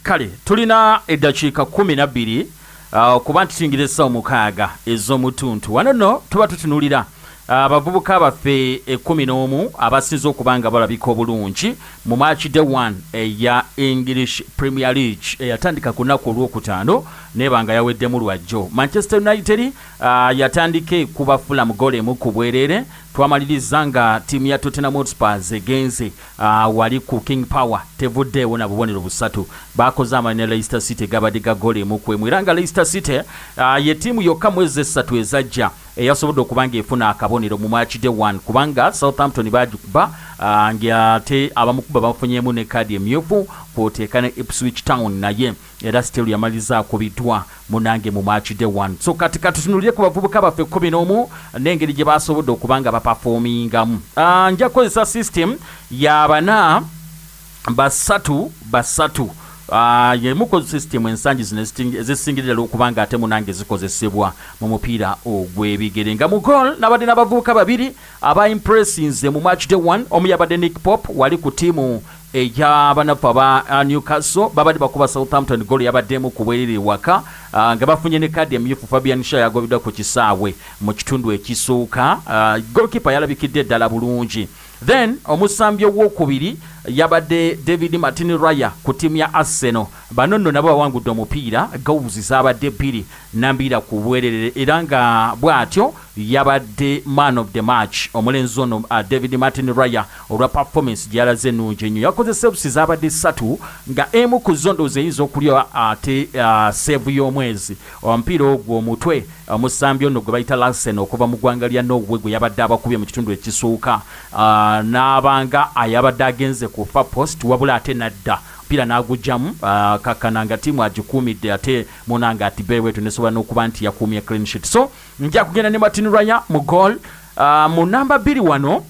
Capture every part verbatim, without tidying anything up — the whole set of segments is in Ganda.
kale tulina eddakiika kumi na bbiri uh, kuba ntisingira essaawa mukaaga ez'omutuntu wano nno tuba tutunulira abavubuka uh, baffe ekkumi n'omu abasinze okuba nga balabika obulungi mu match day one eya English Premier League eyatandika ku nnaku olwokutaano neba nga yaweddemu lwajjo. Manchester United uh, yatandike kuba Fulham goal emu ku bwereere, twamaliriza nga ttiimu ya Tottenham Hotspur egenze uh, wali ku King Power tevuddeewo na bubonero busatu, bakoze amanene Leicester City gabadde ga goal emu ku emu era nga Leicester City uh, ye ttiimu yokka mwezi essatu ezajja eyasobodde okuba ng'efuna akabonero mu match day one kubanga Southampton bagikuba uh, ng'ate abamukuba bafunyeemu ne kaadi emyufu kwoteeka ne Ipswich Town naye era still yamaliriza akubiddwa munange mu match day one. So kati katutunulire ku bavubuka baffe ekkumi n'omu n'engeri gye basobodde okuba nga bapafomingamu. Uh, nja kukozesa system ya bana basatu basatu Uh, yemuko system ensangi zino ezisingirira okubanga ate munange zikozesebwa mu mupiira ogw'ebigere nga mu goal nabadde n'abavubuka babiri aba impressinze mu match day one. Omu yabadde Nick Pope wali ku tiimu eya banafa ba uh, Newcastle babadde bakuba Southampton goal yabaddemu ku bwerere waka uh, nga bafunye ne kadi emyufu. Fabian Shah yagobiddwa ku kisaawe mu kitundu ekisooka. uh, goalkeeper yalabikidde ddala bulungi. Then omusambi owokubiri yabadde David Martin Raya ku tiimu ya Arsenal. Bano nno nabo bawangudde omupiira goals zabadde bbiri nambira ku bwerere era nga bw'atyo yabadde man of the match omulenzi ono uh, David Martin Raya olwa performance gyalaze ennungi ennyo. Yakoze saves zabadde ssatu nga emu ku zo ndowooza eyinza okulya ate uh, save y'omwezi. Omupiira ogwo omutwe omusambi ono gwe bayita Larsen okuva mu ggwanga lya Norway gwe yabadde abakubye mu kitundu ekisooka uh, n'abanga ayabadde agenze ku far post wabula ate nadda pira n'agujjamu uh, kakana nga tiimu agikuumidde ate munanga ati bewetu nesobola n'okuba nti yakuumye clean sheet. So nja kugenda ne Martin Raya mu goal. Uh, mu namba bbiri wano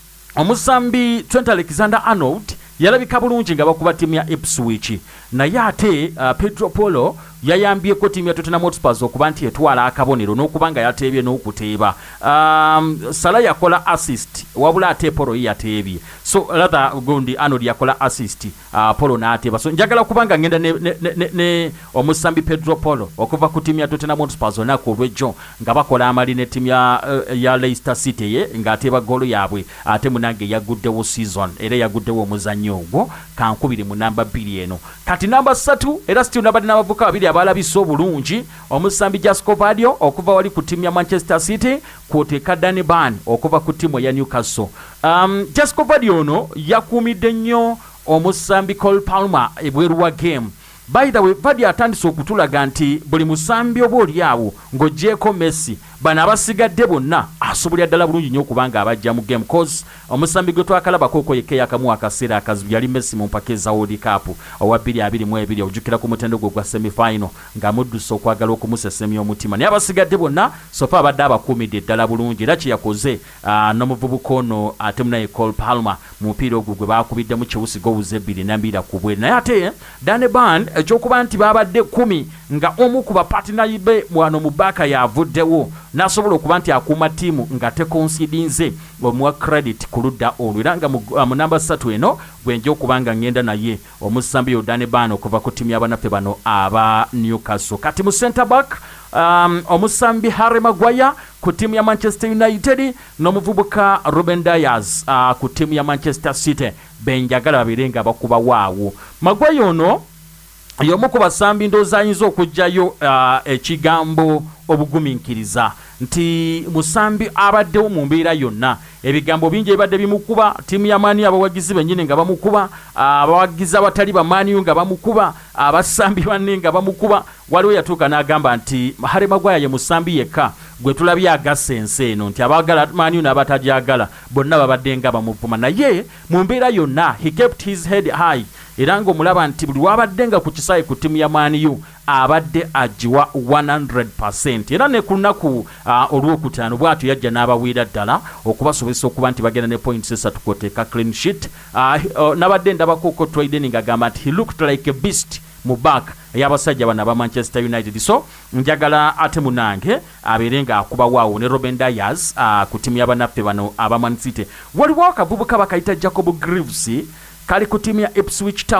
omusambi Trent Alexander-Arnold yalabika bulungi nga bakuba tiimu ya Ipswich naye ate uh, Pedro Polo yayambyeko tiimu ya Tottenham Hotspur okuba nti etwala akabonero n'okuba nga yateebye n'okuteeba. um, Salah yakola assist wabula ate Polo ye yateebye. So rather gundi Arnold yakola assist uh, Polo n'ateeba. So njagala kubanga ngenda ne, ne, ne, ne, ne omusambi Pedro Polo okuva ku tiimu ya Tottenham Hotspur olunaku olw'ejjo nga bakola amali ne tiimu ya, uh, ya Leicester City ye ng'ateeba goolo yaabwe ate munange yaguddewo season era yaguddewo omuzannyo ogwo. Kankubiri mu namba bbiri eno. Kati namba ssatu era still nabadde n'abavubuka babiri abalabise obulungi omusambi Jasco Vadio okuva wali ku tiimu ya Manchester City kwoteeka Danny Ban okuva ku tiimu ya Newcastle. um, Jasco Vadio ono yakuumidde nnyo omusambi Cole Palmer ebweru wa game. By the way, Vadio atandise okutulaga nti buli musambi oba oli awo ng'oggyeko Messi bano abasigadde bonna asobolera ddala bulungi nnyo okubanga abajja mu game cause omusambi gwe twakalabako okoyeke yakamu akaseera akazibu yali Messi mu mpaka eza World Cup owa bbiri abiri mu ebiri ojjukira ku mutendo gwe gwa semi-final ng'amuddusa okwagala okumusesemya omutima naye abasigadde bonna sofa abadde abakuumidde ddala bulungi era kye yakoze uh, n'omuvubuka ono ate munaye Cole Palmer mu mupiira ogwo gwe baakubiddemu kiwusi gowuzi ebbiri nambira ku bwere. Naye ate Danny Ban ekyokuba nti baabadde kumi nga omu ku bapaatinayi be wano mu baaka yavuddewo nasobola okuba nti akuuma ttiimu nga tekonsidinze omuwa credit ku ludda olwo era nga mu namba ssatu eno bwenja okuba nga ngenda naye omusambi Danny Ban okuva ku ttiimu y'abanaffe bano aba Newcastle. Kati mu center back um, omusambi Harry Maguire ku ttiimu ya Manchester United n'omuvubuka Ruben Dias uh, ku ttiimu ya Manchester City benjagala babire nga bakuba waawo. Maguire ono y'omu ku basambi ndowooza ayinza okugjayo uh, ekigambo obugumiikiriza nti musambi abaddewo mu mbeera yonna. Ebigambo bingi ebadde bimukuba ttiimu ya Mani abawagizi bennyini nga bamukuba, abawagizi abatali ba Mani nga bamukuba, abasambi banne nga bamukuba. Waliwo yatuuka n'agamba nti Harry Maguire ye musambi yekka gwe tulabye agassa ensi eno nti abaagala Mani n'abatagyagala bonna babadde nga bamuvuma. Naye mu mbeera yonna he kept his head high era ng'omulaba nti buli wabadde nga ku kisaayi ku ttiimu ya Mani U abadde agiwa one hundred percent era ne ku lunaku uh, olwokutaano bw'atyo yajja n'abaweera ddala okubasobozesa okuba nti bagenda ne points esatu kwoteeka clean sheet. uh, uh, nabadde ndabako Trideni ng'agamba nti he looked like a beast mu back ey'abasajja bano aba Manchester United. So njagala ate munange abeere nga akuba waawo ne Ruben Dias uh, ku ttiimu y'abanaffe bano aba Man City. Waliwo akavubuka bakayita Jacob Greaves kali ku ttiimu ya Ipswich Town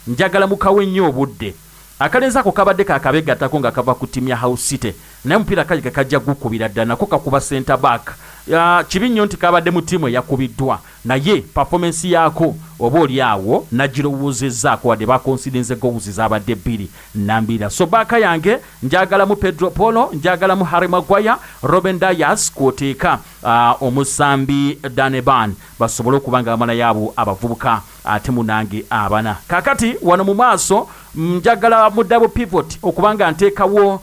njagala mukawe nnyo obudde akalenzi ako kabadde kakabegattako nga kava ku ttiimu ya House City naye omupiira kali kajja gukubira ddala nako kakuba center back ya kibi nnyo nti kabadde mu ttiimu eyakubiddwa naye performance yaako oba oli awo nagirowoozezzaako wadde bakonsidenze goals zabadde bbiri nambira so baaka yange njagalamu Pedro Polo njagalamu Harry Maguire Robin Dias kwoteeka uh, omusambi Daneban basobole okuba nga bamala yaabo abavubuka ate munange abana kakati wano mu maaso njagala mu double pivot okubanga nteekawo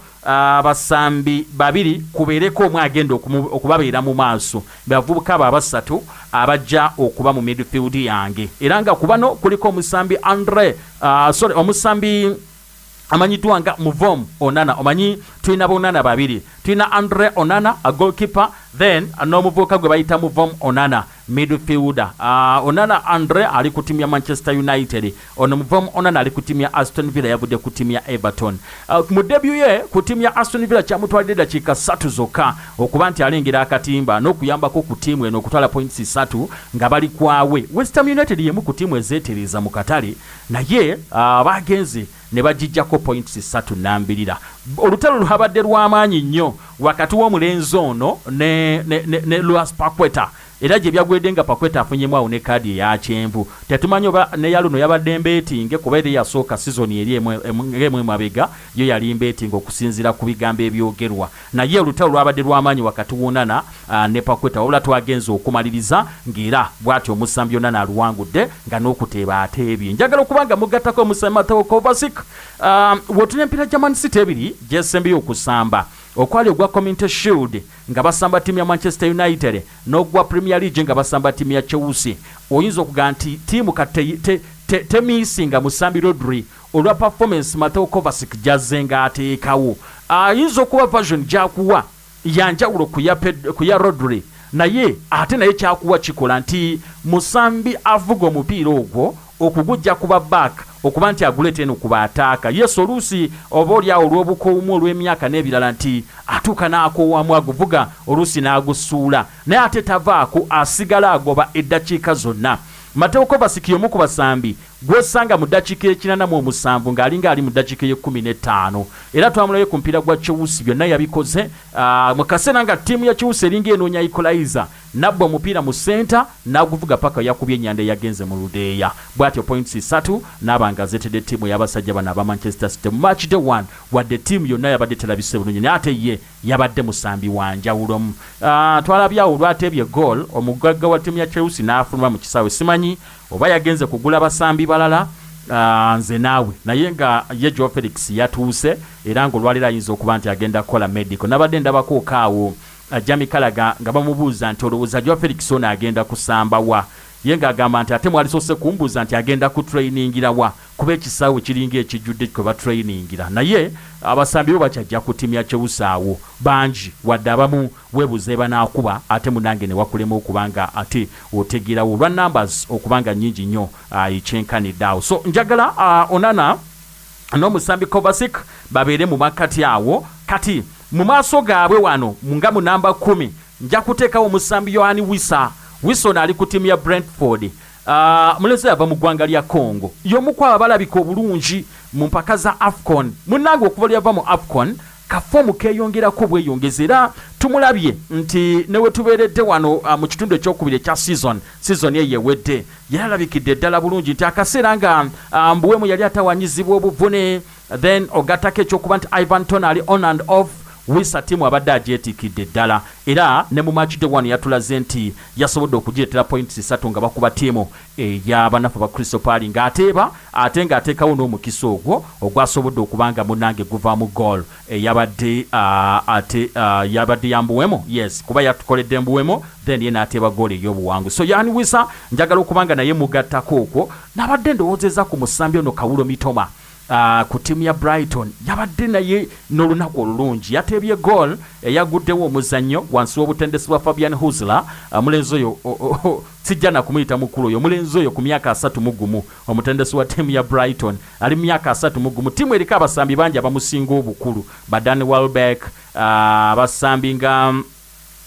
abasambi uh, babiri kubeereko omwe agenda okubabeera mu maaso bavubuka abo abasatu abajja okuba mu midfield yange era nga kubano kuliko omusambi Andre uh, sorry omusambi amanyiddwa nga Muvom Onana omanyi tulina bonana babiri tulina Andre Onana a goalkeeper then n'omuvubuka gwe bayita Muvom Onana midfielder uh, Onana Andre ali ku timu ya Manchester United ono Muvom Onana ali ku timu ya Aston Villa yavudde ku timu ya Everton uh, mu debut ye ku timu ya Aston Villa kyamutwalidde dakiika ssatu zokka okuba nti alengera akatimba n'okuyambako ku timu eno okutwala points ssatu nga bali kwawe West Ham United yemu ku timu ezeetereza mu katale naye uh, bagenze ne bagijjako points ssatu nambirira olutalo luhabadde lw'amaanyi nnyo wakati w'omulenzi ono ne, ne, ne, ne Luas Paqueta era gye byagwedde nga Paqueta afunyemu awo ne kaadi eya kyenvu tetumanyi oba ne yaluno yabadde mbeetinge kuba eri yasooka sizoni eri emwe mabega yo yali mbeetinga okusinziira ku bigambo ebyogerwa naye olutalo lwabadde lw'amaanyi wakati w'Onana uh, ne Paqueta wabula twagenze okumaliriza ng'era bw'atyo omusambi Onana aluwangudde nga n'okuteeba ateebye njagala okuba nga mugattako omusambi Mateo Kovacic uh, wotuna empira gya Man City ebiri gyesembeyo okusamba okwali ogwa Community Shield nga basamba timu ya Manchester United n'ogwa Premier League nga basamba timu ya Chelsea oyinza okuga nti timu kate te, te, te misinga musambi Rodri olwa performance Mateo Kovacic jazenga ateekawo ayinza okuba version gyakuwa yanjawulo kuya, kuya Rodri naye ate naye kyakuwa kikola nti musambi avuga omupiira ogwo okugujja kuba back okuba nti aguleeta eno kuba ataaka yes oluusi oba olyawo olw'obukoomu olw'emyaka n'ebirala nti atuuka n'akoowamu aguvuga oluusi n'agusuula naye ate tavaako asigala agoba eddakiika zonna Mateo Kovacic y'omu ku basambi gw'osanga mu ddakiika ekinaana mu omusanvu ng'alinga ali mu ddakiika ey'ekkumi n'ettaano era twamulayo ku mupiira gwa Chelsea byonna yabikoze uh, mu kaseera nga ttiimu ya Chelsea eringa enoonya equalizer nabba omupiira mu senta n'aguvuga paka yakubye ennyanda eyagenze mu ludeeya bw'atyo points ssatu n'abanga zeetedde ttiimu y'abasajja bano aba Manchester City mu match day one wadde ttiimu yonna yabadde terabise bulungi naye ate ye yabadde musambi wa njawulomu uh, twalabyawo olwateebye goal omugagga wa ttiimu ya Chelsea n'afuluma mu kisaawe simanyi oba yagenze kugula basambi balala uh, nze naawe naye nga ye Joe Felix yatuuse era ng'olwaliro ayinza okuba nti agenda kukola medical nabadde ndabako okaawo Jami Kalaga nga bamubuuza nti olowooza Joe Felix ono agenda kusamba wa ye ng'agamba nti ate mwali soose kumbuuza nti agenda kutrainingira wa kuba ekisaawe kiringa ekijjudde kwe batrainingira naye abasambi bo bakyajja ku ttiimu ya Chelsea awo bangi wadde abamu weebuuza banaakuba ate munange ne wakulema okuba nga ate otegerawo olwa numbers okuba nga nnyingi nnyo ekyenkanidde awo so njagala uh, Onana n'omusambi Kovacic babeere mu makkati awo kati mu maaso gaabwe wano nga mu namba kumi nja kuteekawo omusambi Yohani Wissa Wissa ono ali ku ttiimu ya Brentford uh, mulezi yava mu ggwanga lya Congo y'omu ku abalabika obulungi mu mpaka za AFCON munnange okuva lyava mu AFCON kafomu keeyongerako bweyongeza era tumulabye nti newe tubeeredde wano uh, mu kitundu ekyokubiri ekya season season ye yewedde yalabikidde ddala bulungi nti akaseera nga uh, mbuwemu yali atawanyizibwa obuvune then ogattako ekyokuba nti Ivan Toney ali on and off Wissa timu abadde agyetikidde ddala era ne mu match day one yatulaze nti yasobodde okugireetera points ssatu nga bakuba tiimu ey'abanafu ba Crystal Palace ng'ateeba ate ng'ateekawo n'omukisa ogwo ogwasobodde okubanga munnange guvaamu goal eyabadde uh, ate uh, yabadde yambuwemo yes kuba yatukoledde mbuwemo then ye n'ateeba goal ey'obuwangu so Yohani Wissa njagala okubanga naye mugattako okwo n'abadde ndowoozeza ku musambi ono Kawulo Mitoma Uh, ku ttiimu ya Brighton yabadde naye n'olunaku olulungi yateebye goal eyaguddewo omuzannyo wansi w'obutendesi bwa Fabian Husler omulenzi oyo sijja na kumuyita mukulu oyo omulenzi oyo ku myaka asatu mu gumu omutendesi wa ttiimu ya Brighton ali mu myaka asatu mu gumu ttiimu eriko abasambi bangi abamusinga obukulu badani Welbeck uh, abasambi nga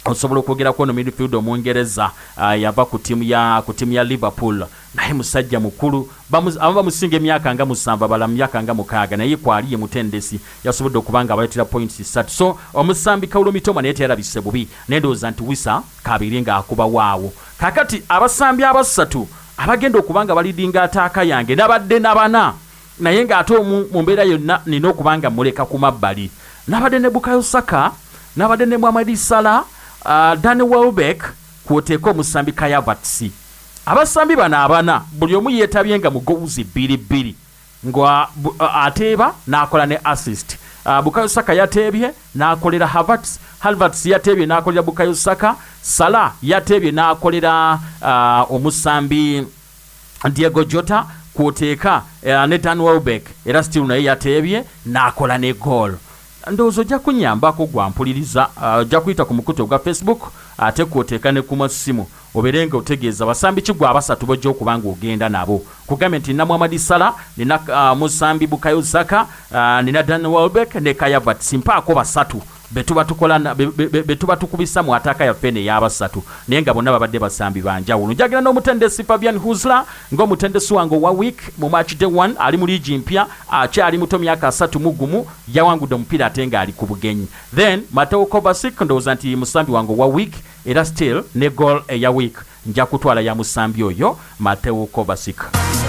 osobola okwogerako no midfield omungereza uh, yava ku timu ya ku timu ya Liverpool naye musajja mukulu aba bamusinga emyaka nga musanvu abala myaka nga mukaaga naye kwali ye mutendesi yasobodde okubanga abaletera points ssatu so omusambi Kaulo Mitoma naye teyalabise bubi nendowooza nti Wisa kabiri nga akuba waawo kakati abasambi abasatu abagenda okubanga balidinga ataaka yange nabadde nabana naye ng'ate mu mbeera yonna nina okubanga muleka ku mabbali nabadde ne Bukayo Saka nabadde ne Mohamed Salah uh, Danny Welbeck kwoteeka omusambi Kai Havertz abasambi bano abana buli omu yeetabye nga mugowuzi bbiri bbiri nga uh, ateeba n'akola ne assist uh, Bukayo Saka yateebye n'akolera Havertz Havertz yateebye n'akolera Bukayo Saka Salah yateebye n'akolera uh, omusambi Diego Jota kwoteeka uh, ne Dan Welbeck era still naye yateebye n'akola ne goal ndowooza ojja kunyambako gwampuliriza ojja uh, kuyita ku mukutu gwa Facebook ate kwoteeka ne ku masimu obeere nga otegeeza basambi kigwa abasatu bojja okubanga ogenda nabo kugambe nti nina Mohamed Salah nina uh, musambi Bukayo Saka uh, nina Dan Welbeck ne Kai Havertz mpaako basatu betuba tukola betuba tukubisa mu ataka ya fene y'abasatu naye nga bonna babadde basambi banjawulo njagira n'omutendesi Fabian Husla ng'omutendesi wange wa week mu match day one ali mu ligi mpya akyali muto myaka asatu mu gumu yawangudde omupiira ate nga ali ku bugenyi then Mateo Kovacic ndowooza nti musambi wange wa week era still ne goal eya week nja kutwala ya musambi oyo Mateo Kovacic.